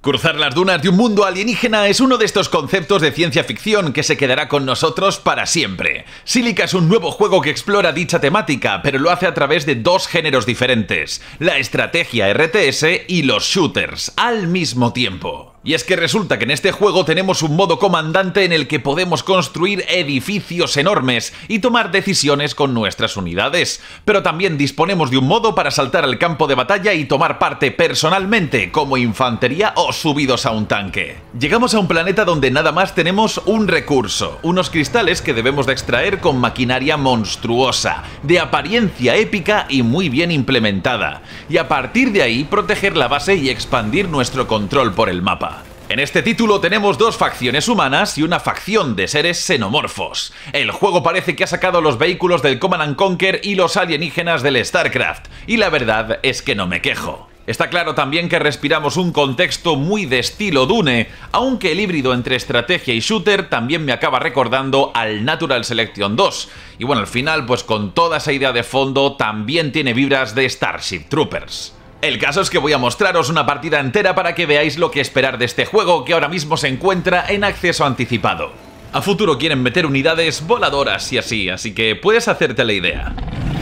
Cruzar las dunas de un mundo alienígena es uno de estos conceptos de ciencia ficción que se quedará con nosotros para siempre. Silica es un nuevo juego que explora dicha temática, pero lo hace a través de dos géneros diferentes, la estrategia RTS y los shooters, al mismo tiempo. Y es que resulta que en este juego tenemos un modo comandante en el que podemos construir edificios enormes y tomar decisiones con nuestras unidades, pero también disponemos de un modo para saltar al campo de batalla y tomar parte personalmente como infantería o subidos a un tanque. Llegamos a un planeta donde nada más tenemos un recurso, unos cristales que debemos de extraer con maquinaria monstruosa, de apariencia épica y muy bien implementada, y a partir de ahí proteger la base y expandir nuestro control por el mapa. En este título tenemos dos facciones humanas y una facción de seres xenomorfos. El juego parece que ha sacado los vehículos del Command & Conquer y los alienígenas del StarCraft, y la verdad es que no me quejo. Está claro también que respiramos un contexto muy de estilo Dune, aunque el híbrido entre estrategia y shooter también me acaba recordando al Natural Selection 2. Y bueno, al final, pues con toda esa idea de fondo, también tiene vibras de Starship Troopers. El caso es que voy a mostraros una partida entera para que veáis lo que esperar de este juego que ahora mismo se encuentra en acceso anticipado. A futuro quieren meter unidades voladoras y así que puedes hacerte la idea.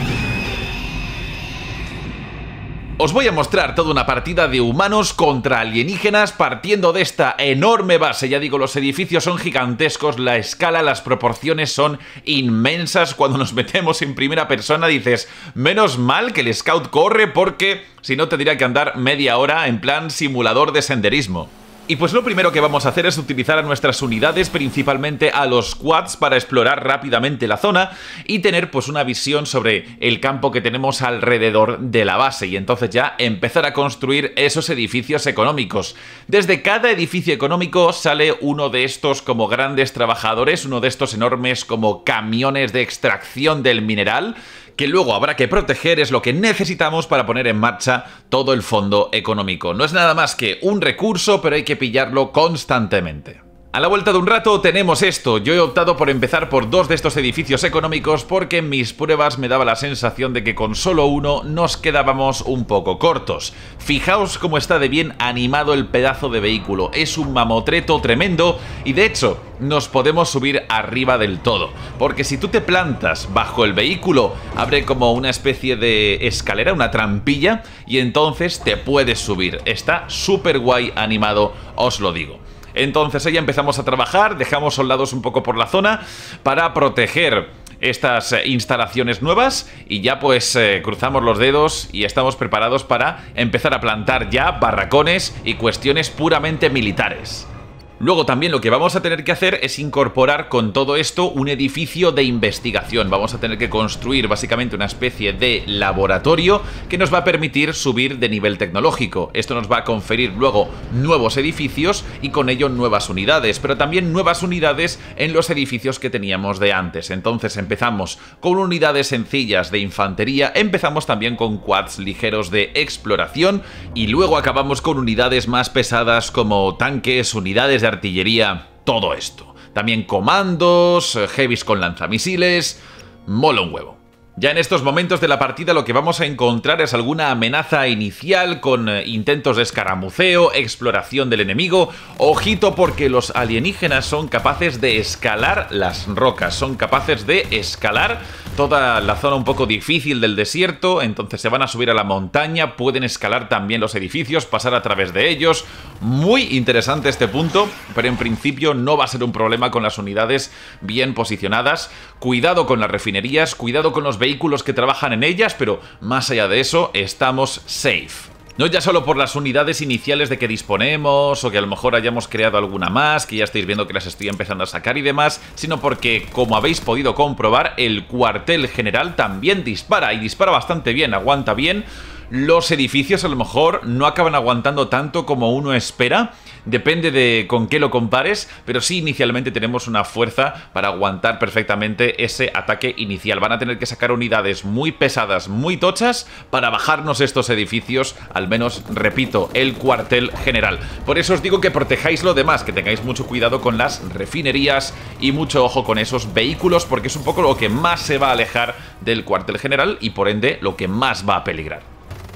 Os voy a mostrar toda una partida de humanos contra alienígenas partiendo de esta enorme base. Ya digo, los edificios son gigantescos, la escala, las proporciones son inmensas. Cuando nos metemos en primera persona dices, menos mal que el scout corre porque si no tendría que andar media hora en plan simulador de senderismo. Y pues lo primero que vamos a hacer es utilizar a nuestras unidades, principalmente a los quads, para explorar rápidamente la zona y tener pues una visión sobre el campo que tenemos alrededor de la base y entonces ya empezar a construir esos edificios económicos. Desde cada edificio económico sale uno de estos como grandes trabajadores, uno de estos enormes como camiones de extracción del mineral, que luego habrá que proteger, es lo que necesitamos para poner en marcha todo el fondo económico. No es nada más que un recurso, pero hay que pillarlo constantemente. A la vuelta de un rato tenemos esto. Yo he optado por empezar por dos de estos edificios económicos porque en mis pruebas me daba la sensación de que con solo uno nos quedábamos un poco cortos. Fijaos cómo está de bien animado el pedazo de vehículo. Es un mamotreto tremendo y de hecho nos podemos subir arriba del todo. Porque si tú te plantas bajo el vehículo, abre como una especie de escalera, una trampilla, y entonces te puedes subir. Está súper guay animado, os lo digo. Entonces ahí empezamos a trabajar, dejamos soldados un poco por la zona para proteger estas instalaciones nuevas y ya pues cruzamos los dedos y estamos preparados para empezar a plantar ya barracones y cuestiones puramente militares. Luego también lo que vamos a tener que hacer es incorporar con todo esto un edificio de investigación. Vamos a tener que construir básicamente una especie de laboratorio que nos va a permitir subir de nivel tecnológico. Esto nos va a conferir luego nuevos edificios y con ello nuevas unidades, pero también nuevas unidades en los edificios que teníamos de antes. Entonces empezamos con unidades sencillas de infantería, empezamos también con quads ligeros de exploración y luego acabamos con unidades más pesadas como tanques, unidades de artillería, todo esto. También comandos, heavies con lanzamisiles, mola un huevo. Ya en estos momentos de la partida lo que vamos a encontrar es alguna amenaza inicial con intentos de escaramuceo, exploración del enemigo. Ojito porque los alienígenas son capaces de escalar las rocas, son capaces de escalar toda la zona un poco difícil del desierto, entonces se van a subir a la montaña, pueden escalar también los edificios, pasar a través de ellos. Muy interesante este punto, pero en principio no va a ser un problema con las unidades bien posicionadas. Cuidado con las refinerías, cuidado con los vehículos que trabajan en ellas, pero más allá de eso, estamos safe. No ya solo por las unidades iniciales de que disponemos, o que a lo mejor hayamos creado alguna más, que ya estáis viendo que las estoy empezando a sacar y demás, sino porque, como habéis podido comprobar, el cuartel general también dispara, y dispara bastante bien, aguanta bien. Los edificios a lo mejor no acaban aguantando tanto como uno espera, depende de con qué lo compares, pero sí inicialmente tenemos una fuerza para aguantar perfectamente ese ataque inicial. Van a tener que sacar unidades muy pesadas, muy tochas, para bajarnos estos edificios, al menos, repito, el cuartel general. Por eso os digo que protejáis lo demás, que tengáis mucho cuidado con las refinerías y mucho ojo con esos vehículos, porque es un poco lo que más se va a alejar del cuartel general y por ende lo que más va a peligrar.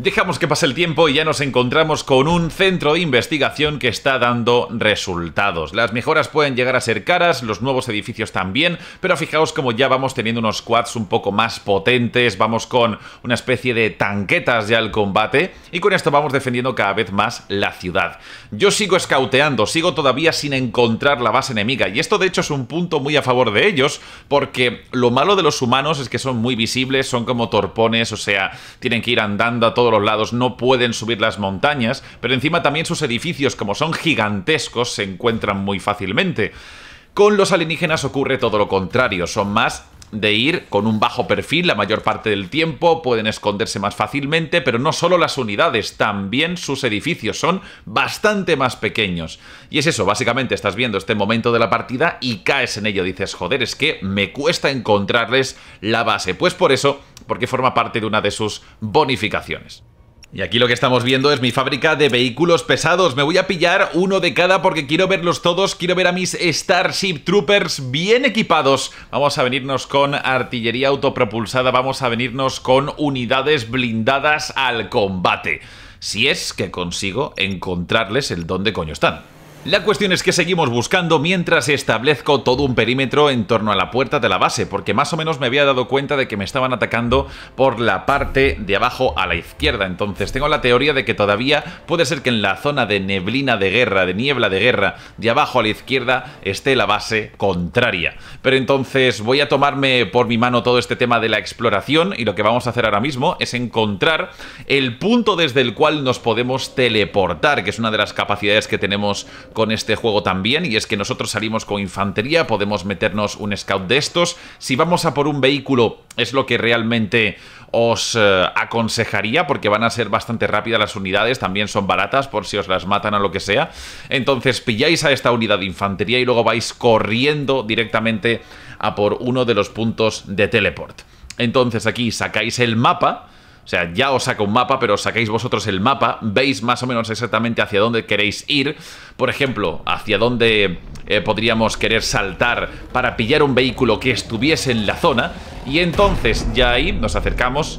Dejamos que pase el tiempo y ya nos encontramos con un centro de investigación que está dando resultados. Las mejoras pueden llegar a ser caras, los nuevos edificios también, pero fijaos como ya vamos teniendo unos quads un poco más potentes, vamos con una especie de tanquetas ya al combate y con esto vamos defendiendo cada vez más la ciudad. Yo sigo escauteando, sigo todavía sin encontrar la base enemiga y esto de hecho es un punto muy a favor de ellos porque lo malo de los humanos es que son muy visibles, son como torpones, o sea, tienen que ir andando a todos los lados, no pueden subir las montañas, pero encima también sus edificios, como son gigantescos, se encuentran muy fácilmente. Con los alienígenas ocurre todo lo contrario, son más de ir con un bajo perfil la mayor parte del tiempo, pueden esconderse más fácilmente, pero no solo las unidades, también sus edificios son bastante más pequeños. Y es eso, básicamente estás viendo este momento de la partida y caes en ello, dices, joder, es que me cuesta encontrarles la base. Pues por eso, porque forma parte de una de sus bonificaciones. Y aquí lo que estamos viendo es mi fábrica de vehículos pesados. Me voy a pillar uno de cada porque quiero verlos todos. Quiero ver a mis Starship Troopers bien equipados. Vamos a venirnos con artillería autopropulsada. Vamos a venirnos con unidades blindadas al combate. Si es que consigo encontrarles el dónde coño están. La cuestión es que seguimos buscando mientras establezco todo un perímetro en torno a la puerta de la base, porque más o menos me había dado cuenta de que me estaban atacando por la parte de abajo a la izquierda. Entonces tengo la teoría de que todavía puede ser que en la zona de neblina de guerra, de niebla de guerra, de abajo a la izquierda esté la base contraria. Pero entonces voy a tomarme por mi mano todo este tema de la exploración y lo que vamos a hacer ahora mismo es encontrar el punto desde el cual nos podemos teleportar, que es una de las capacidades que tenemos con este juego también, y es que nosotros salimos con infantería, podemos meternos un scout de estos. Si vamos a por un vehículo es lo que realmente os aconsejaría, porque van a ser bastante rápidas las unidades, también son baratas por si os las matan o lo que sea. Entonces pilláis a esta unidad de infantería y luego vais corriendo directamente a por uno de los puntos de teleport. Entonces aquí sacáis el mapa. O sea, ya os saca un mapa, pero os sacáis vosotros el mapa, veis más o menos exactamente hacia dónde queréis ir. Por ejemplo, hacia dónde podríamos querer saltar para pillar un vehículo que estuviese en la zona. Y entonces ya ahí nos acercamos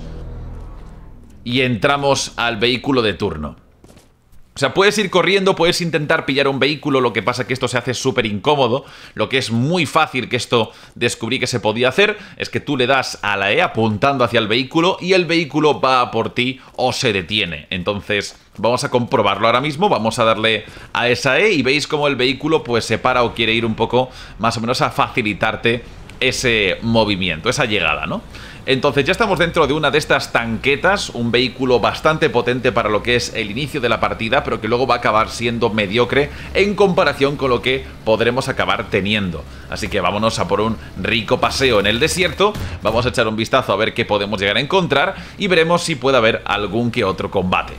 y entramos al vehículo de turno. O sea, puedes ir corriendo, puedes intentar pillar un vehículo, lo que pasa es que esto se hace súper incómodo. Lo que es muy fácil, que esto descubrí que se podía hacer, es que tú le das a la E apuntando hacia el vehículo y el vehículo va por ti o se detiene. Entonces vamos a comprobarlo ahora mismo, vamos a darle a esa E y veis cómo el vehículo pues se para o quiere ir un poco más o menos a facilitarte ese movimiento, esa llegada, ¿no? Entonces ya estamos dentro de una de estas tanquetas, un vehículo bastante potente para lo que es el inicio de la partida, pero que luego va a acabar siendo mediocre en comparación con lo que podremos acabar teniendo. Así que vámonos a por un rico paseo en el desierto, vamos a echar un vistazo a ver qué podemos llegar a encontrar y veremos si puede haber algún que otro combate.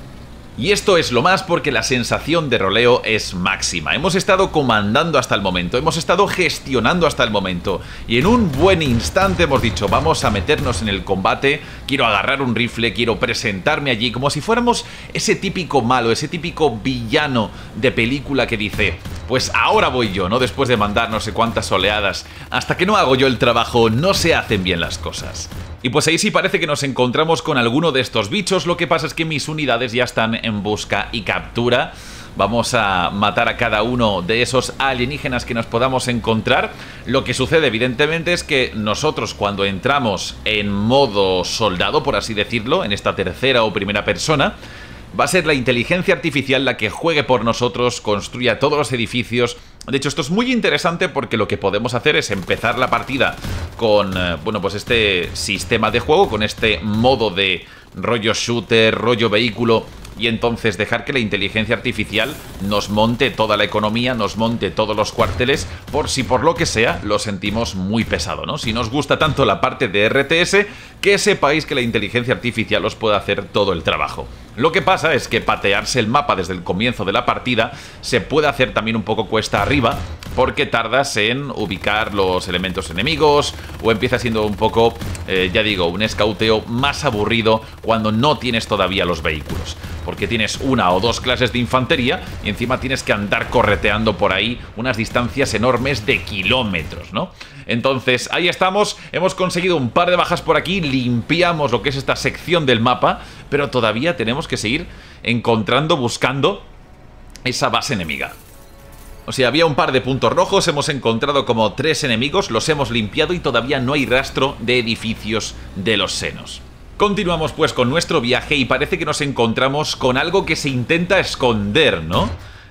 Y esto es lo más porque la sensación de roleo es máxima. Hemos estado comandando hasta el momento, hemos estado gestionando hasta el momento y en un buen instante hemos dicho vamos a meternos en el combate, quiero agarrar un rifle, quiero presentarme allí como si fuéramos ese típico malo, ese típico villano de película que dice pues ahora voy yo, ¿no? Después de mandar no sé cuántas oleadas, hasta que no hago yo el trabajo no se hacen bien las cosas. Y pues ahí sí parece que nos encontramos con alguno de estos bichos, lo que pasa es que mis unidades ya están en busca y captura. Vamos a matar a cada uno de esos alienígenas que nos podamos encontrar. Lo que sucede evidentemente es que nosotros cuando entramos en modo soldado, por así decirlo, en esta tercera o primera persona, va a ser la inteligencia artificial la que juegue por nosotros, construya todos los edificios. De hecho, esto es muy interesante porque lo que podemos hacer es empezar la partida con, bueno, pues este sistema de juego, con este modo de rollo shooter, rollo vehículo, y entonces dejar que la inteligencia artificial nos monte toda la economía, nos monte todos los cuarteles, por si por lo que sea lo sentimos muy pesado, ¿no? Si nos gusta tanto la parte de RTS, que sepáis que la inteligencia artificial os puede hacer todo el trabajo. Lo que pasa es que patearse el mapa desde el comienzo de la partida se puede hacer también un poco cuesta arriba, porque tardas en ubicar los elementos enemigos o empieza siendo un poco, ya digo, un escauteo más aburrido cuando no tienes todavía los vehículos. porque tienes una o dos clases de infantería y encima tienes que andar correteando por ahí unas distancias enormes de kilómetros, ¿no? Entonces, ahí estamos, hemos conseguido un par de bajas por aquí, limpiamos lo que es esta sección del mapa, pero todavía tenemos que seguir encontrando, buscando esa base enemiga. O sea, había un par de puntos rojos, hemos encontrado como 3 enemigos, los hemos limpiado y todavía no hay rastro de edificios de los senos. Continuamos pues con nuestro viaje y parece que nos encontramos con algo que se intenta esconder, ¿no?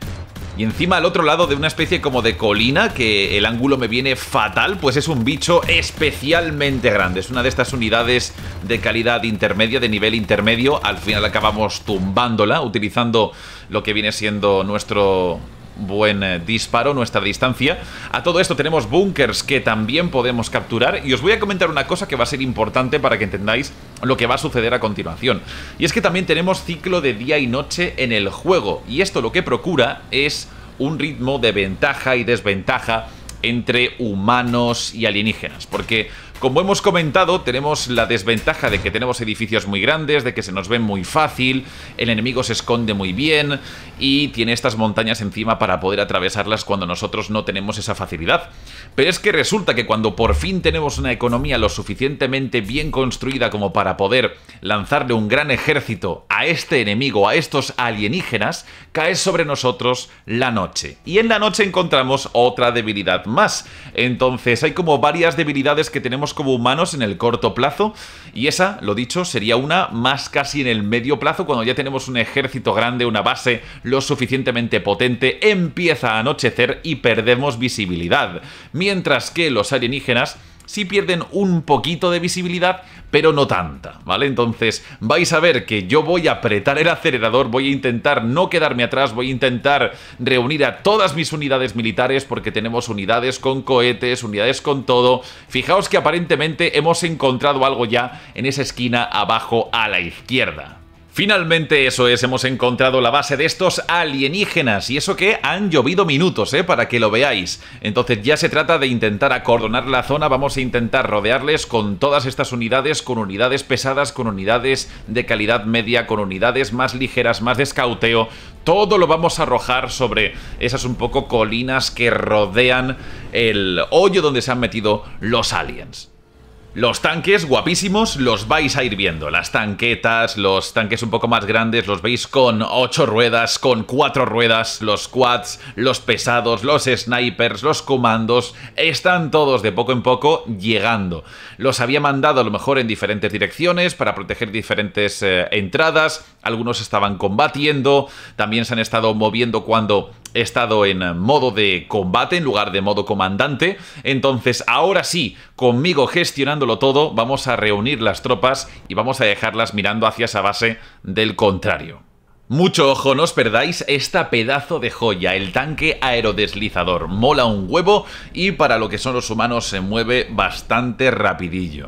Y encima al otro lado de una especie como de colina, que el ángulo me viene fatal, pues es un bicho especialmente grande. Es una de estas unidades de calidad intermedia, de nivel intermedio. Al final acabamos tumbándola, utilizando lo que viene siendo nuestro buen disparo, nuestra distancia. A todo esto tenemos búnkers que también podemos capturar. Y os voy a comentar una cosa que va a ser importante para que entendáis lo que va a suceder a continuación. Y es que también tenemos ciclo de día y noche en el juego. Y esto lo que procura es un ritmo de ventaja y desventaja entre humanos y alienígenas. Porque, como hemos comentado, tenemos la desventaja de que tenemos edificios muy grandes, de que se nos ven muy fácil, el enemigo se esconde muy bien y tiene estas montañas encima para poder atravesarlas cuando nosotros no tenemos esa facilidad. Pero es que resulta que cuando por fin tenemos una economía lo suficientemente bien construida como para poder lanzarle un gran ejército a este enemigo, a estos alienígenas, cae sobre nosotros la noche. Y en la noche encontramos otra debilidad más. Entonces hay como varias debilidades que tenemos como humanos en el corto plazo, y esa, lo dicho, sería una más casi en el medio plazo, cuando ya tenemos un ejército grande, una base lo suficientemente potente, empieza a anochecer y perdemos visibilidad, mientras que los alienígenas sí pierden un poquito de visibilidad, pero no tanta, ¿vale? Entonces vais a ver que yo voy a apretar el acelerador, voy a intentar no quedarme atrás, voy a intentar reunir a todas mis unidades militares, porque tenemos unidades con cohetes, unidades con todo. Fijaos que aparentemente hemos encontrado algo ya en esa esquina abajo a la izquierda. Finalmente, eso es, hemos encontrado la base de estos alienígenas, y eso que han llovido minutos, para que lo veáis. Entonces ya se trata de intentar acordonar la zona, vamos a intentar rodearles con todas estas unidades, con unidades pesadas, con unidades de calidad media, con unidades más ligeras, más de escauteo. Todo lo vamos a arrojar sobre esas un poco colinas que rodean el hoyo donde se han metido los aliens. Los tanques, guapísimos, los vais a ir viendo. Las tanquetas, los tanques un poco más grandes, los veis con 8 ruedas, con 4 ruedas, los quads, los pesados, los snipers, los comandos, están todos de poco en poco llegando. Los había mandado a lo mejor en diferentes direcciones para proteger diferentes entradas, algunos estaban combatiendo, también se han estado moviendo cuando he estado en modo de combate en lugar de modo comandante. Entonces ahora sí, conmigo gestionándolo todo, vamos a reunir las tropas y vamos a dejarlas mirando hacia esa base del contrario. Mucho ojo, no os perdáis esta pedazo de joya, el tanque aerodeslizador. Mola un huevo y para lo que son los humanos se mueve bastante rapidillo.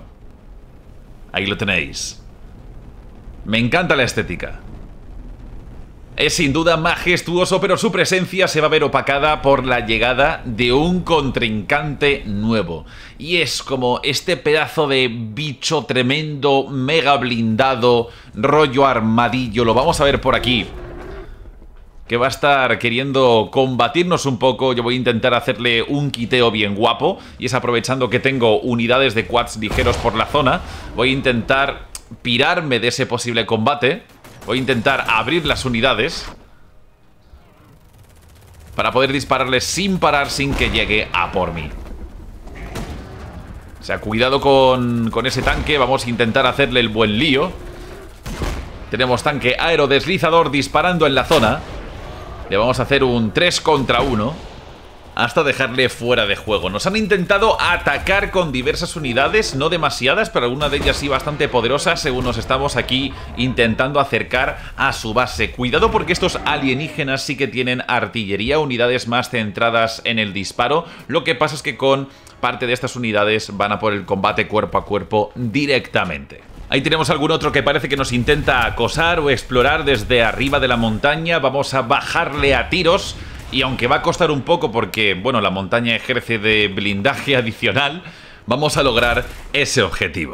Ahí lo tenéis. Me encanta la estética. Es sin duda majestuoso, pero su presencia se va a ver opacada por la llegada de un contrincante nuevo. Y es como este pedazo de bicho tremendo, mega blindado, rollo armadillo, lo vamos a ver por aquí, que va a estar queriendo combatirnos un poco. Yo voy a intentar hacerle un quiteo bien guapo, y es aprovechando que tengo unidades de quads ligeros por la zona. Voy a intentar pirarme de ese posible combate. Voy a intentar abrir las unidades para poder dispararles sin parar, sin que llegue a por mí. O sea, cuidado con ese tanque. Vamos a intentar hacerle el buen lío. Tenemos tanque aerodeslizador disparando en la zona. Le vamos a hacer un 3 contra 1 hasta dejarle fuera de juego. Nos han intentado atacar con diversas unidades, no demasiadas, pero alguna de ellas sí bastante poderosas, según nos estamos aquí intentando acercar a su base. Cuidado, porque estos alienígenas sí que tienen artillería, unidades más centradas en el disparo. Lo que pasa es que con parte de estas unidades van a por el combate cuerpo a cuerpo directamente. Ahí tenemos algún otro que parece que nos intenta acosar o explorar desde arriba de la montaña. Vamos a bajarle a tiros. Y aunque va a costar un poco porque, bueno, la montaña ejerce de blindaje adicional, vamos a lograr ese objetivo.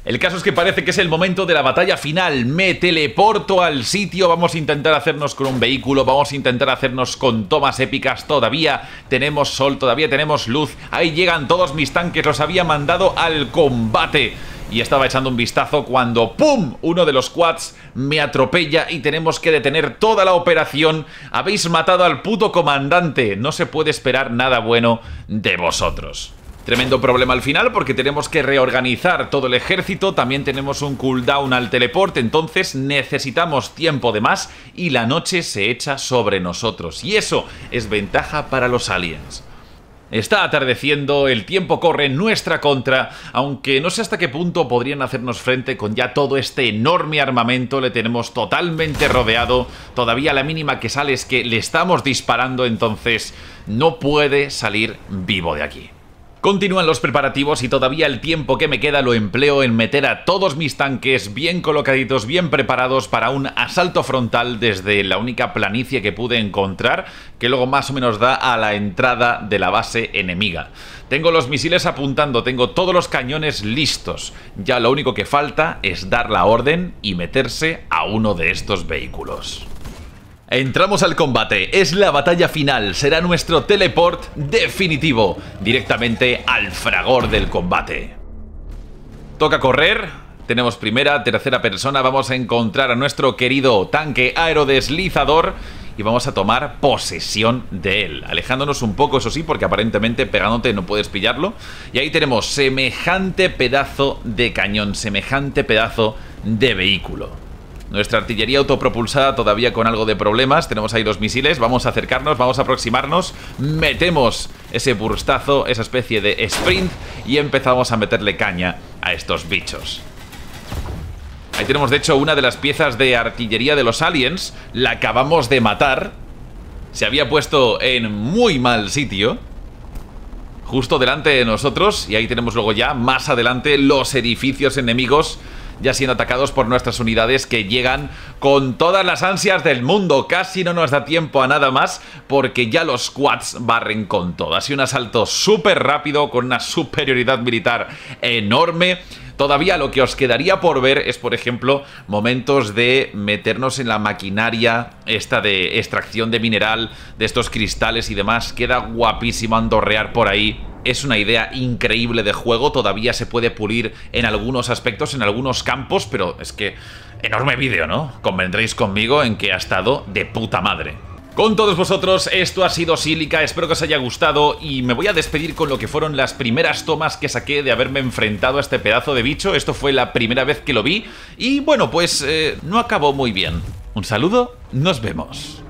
El caso es que parece que es el momento de la batalla final. Me teleporto al sitio. Vamos a intentar hacernos con un vehículo. Vamos a intentar hacernos con tomas épicas. Todavía tenemos sol, todavía tenemos luz. Ahí llegan todos mis tanques. Los había mandado al combate. Y estaba echando un vistazo cuando ¡pum! Uno de los quads me atropella y tenemos que detener toda la operación. Habéis matado al puto comandante. No se puede esperar nada bueno de vosotros. Tremendo problema al final porque tenemos que reorganizar todo el ejército, también tenemos un cooldown al teleporte, entonces necesitamos tiempo de más y la noche se echa sobre nosotros. Y eso es ventaja para los aliens. Está atardeciendo, el tiempo corre en nuestra contra, aunque no sé hasta qué punto podrían hacernos frente con ya todo este enorme armamento. Le tenemos totalmente rodeado, todavía la mínima que sale es que le estamos disparando, entonces no puede salir vivo de aquí. Continúan los preparativos y todavía el tiempo que me queda lo empleo en meter a todos mis tanques bien colocaditos, bien preparados para un asalto frontal desde la única planicie que pude encontrar, que luego más o menos da a la entrada de la base enemiga. Tengo los misiles apuntando, tengo todos los cañones listos. Ya lo único que falta es dar la orden y meterse a uno de estos vehículos. Entramos al combate, es la batalla final, será nuestro teleport definitivo, directamente al fragor del combate. Toca correr, tenemos primera, tercera persona, vamos a encontrar a nuestro querido tanque aerodeslizador y vamos a tomar posesión de él, alejándonos un poco, eso sí, porque aparentemente pegándote no puedes pillarlo. Y ahí tenemos semejante pedazo de cañón, semejante pedazo de vehículo. Nuestra artillería autopropulsada todavía con algo de problemas. Tenemos ahí los misiles, vamos a acercarnos, vamos a aproximarnos. Metemos ese burstazo, esa especie de sprint y empezamos a meterle caña a estos bichos. Ahí tenemos de hecho una de las piezas de artillería de los aliens. La acabamos de matar. Se había puesto en muy mal sitio, justo delante de nosotros. Y ahí tenemos luego ya más adelante los edificios enemigos ya siendo atacados por nuestras unidades que llegan con todas las ansias del mundo. Casi no nos da tiempo a nada más porque ya los quads barren con todo. Ha sido un asalto súper rápido con una superioridad militar enorme. Todavía lo que os quedaría por ver es, por ejemplo, momentos de meternos en la maquinaria esta de extracción de mineral, de estos cristales y demás. Queda guapísimo andorrear por ahí. Es una idea increíble de juego, todavía se puede pulir en algunos aspectos, en algunos campos, pero es que enorme vídeo, ¿no? Convendréis conmigo en que ha estado de puta madre. Con todos vosotros, esto ha sido Silica, espero que os haya gustado y me voy a despedir con lo que fueron las primeras tomas que saqué de haberme enfrentado a este pedazo de bicho. Esto fue la primera vez que lo vi y bueno, pues no acabó muy bien. Un saludo, nos vemos.